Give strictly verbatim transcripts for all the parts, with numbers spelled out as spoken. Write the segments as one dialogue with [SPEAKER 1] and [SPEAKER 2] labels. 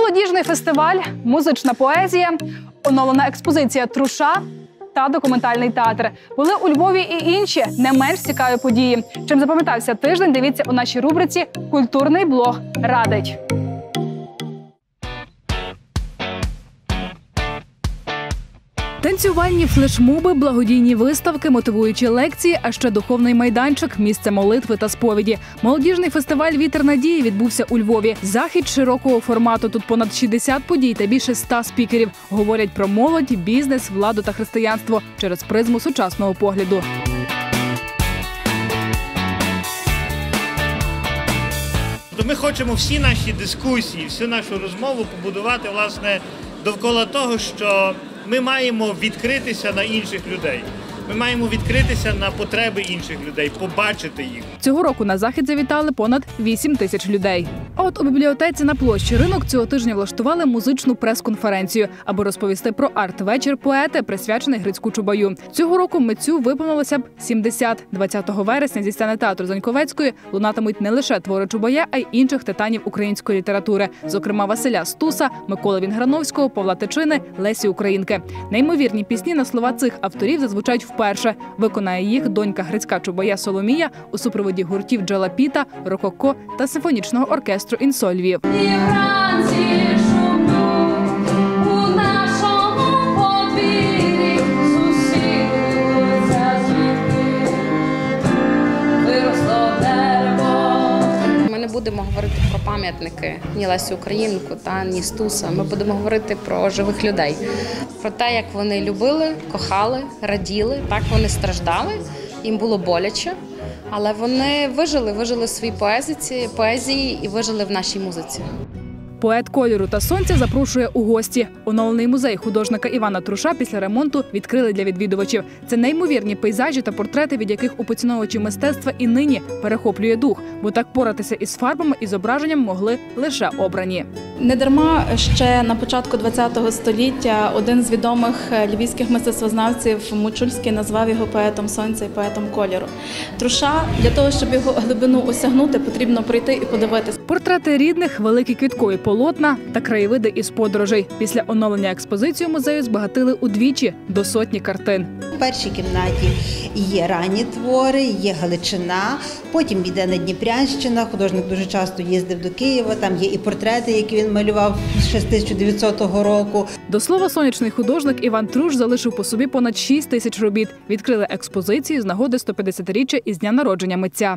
[SPEAKER 1] Молодіжний фестиваль, музична поезія, оновлена експозиція «Труша» та документальний театр. Були у Львові і інші не менш цікаві події. Чим запам'ятався тиждень, дивіться у нашій рубриці «Культурний блог радить». Танцювальні флешмоби, благодійні виставки, мотивуючі лекції, а ще духовний майданчик, місце молитви та сповіді. Молодіжний фестиваль «Вітер надії» відбувся у Львові. Захід широкого формату. Тут понад шістдесят подій та більше ста спікерів. Говорять про молодь, бізнес, владу та християнство через призму сучасного погляду.
[SPEAKER 2] Ми хочемо всі наші дискусії, всю нашу розмову побудувати, власне, довкола того, що ми маємо відкритися на інших людей. Ми маємо відкритися на потреби інших людей, побачити їх.
[SPEAKER 1] Цього року на захід завітали понад вісім тисяч людей. А от у бібліотеці на площі Ринок цього тижня влаштували музичну прес-конференцію, аби розповісти про арт-вечір поета, присвячений Грицьку Чубаю. Цього року митцю виповнилося б сімдесят. двадцятого вересня зі сцени театру Заньковецької лунатимуть не лише твори Чубая, а й інших титанів української літератури. Зокрема, Василя Стуса, Миколи Вінграновського, Павла Тичини, Лесі Українки. Неймовірні пісні на слова цих авторів зазвучать вперше. Виконає їх донька Грицька Чубая Соломія у супроводі гуртів Джалапіта, Рококо та симфонічного оркестру «Інсоль Львів».
[SPEAKER 3] Будемо говорити про пам'ятники ні Лесі Українку та ні Стуса. Ми будемо говорити про живих людей, про те, як вони любили, кохали, раділи, так вони страждали, їм було боляче, але вони вижили, вижили в своїй поезії, поезії і вижили в нашій музиці.
[SPEAKER 1] Поет кольору та сонця запрошує у гості. Оновлений музей художника Івана Труша після ремонту відкрили для відвідувачів. Це неймовірні пейзажі та портрети, від яких у поціновувачів мистецтва і нині перехоплює дух. Бо так поратися із фарбами і зображенням могли лише обрані.
[SPEAKER 4] Недарма ще на початку ХХ століття один з відомих львівських мистецтвознавців Мочульський назвав його поетом сонця і поетом кольору. Труша, для того, щоб його глибину осягнути, потрібно прийти і подивитися.
[SPEAKER 1] Портрети рідних, великі квіткові полотна та краєвиди із подорожей. Після оновлення експозицію музею збагатили удвічі до сотні картин.
[SPEAKER 5] У першій кімнаті є ранні твори, є Галичина, потім йде Надніпрянщина, художник дуже часто їздив до Києва, там є і портрети, які він малював ще з тисяча дев'ятсотого року.
[SPEAKER 1] До слова, сонячний художник Іван Труш залишив по собі понад шість тисяч робіт. Відкрили експозицію з нагоди сто п'ятдесятиріччя із дня народження митця.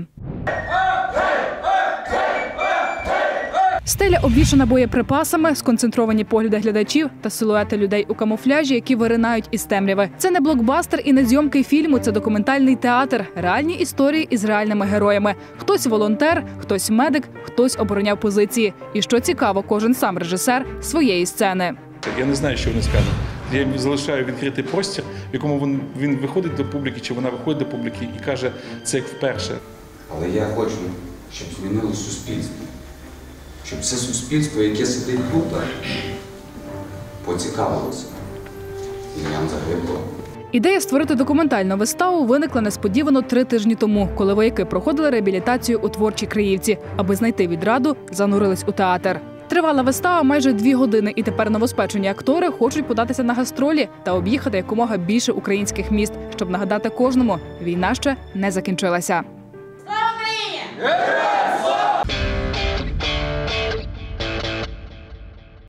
[SPEAKER 1] Стеля обвішана боєприпасами, сконцентровані погляди глядачів та силуети людей у камуфляжі, які виринають із темряви. Це не блокбастер і не зйомки фільму, це документальний театр, реальні історії із реальними героями. Хтось волонтер, хтось медик, хтось обороняв позиції. І що цікаво, кожен сам режисер своєї сцени.
[SPEAKER 6] Я не знаю, що вони скажуть. Я залишаю відкритий простір, в якому він, він виходить до публіки, чи вона виходить до публіки і каже, це як вперше.
[SPEAKER 7] Але я хочу, щоб змінило суспільство. Щоб все суспільство, яке сидить тут, поцікавилося ім'ям загиблого.
[SPEAKER 1] Ідея створити документальну виставу виникла несподівано три тижні тому, коли вояки проходили реабілітацію у Творчій Криївці. Аби знайти відраду, занурились у театр. Тривала вистава майже дві години, і тепер новоспечені актори хочуть податися на гастролі та об'їхати якомога більше українських міст, щоб нагадати кожному – війна ще не закінчилася.
[SPEAKER 8] Слава Україні!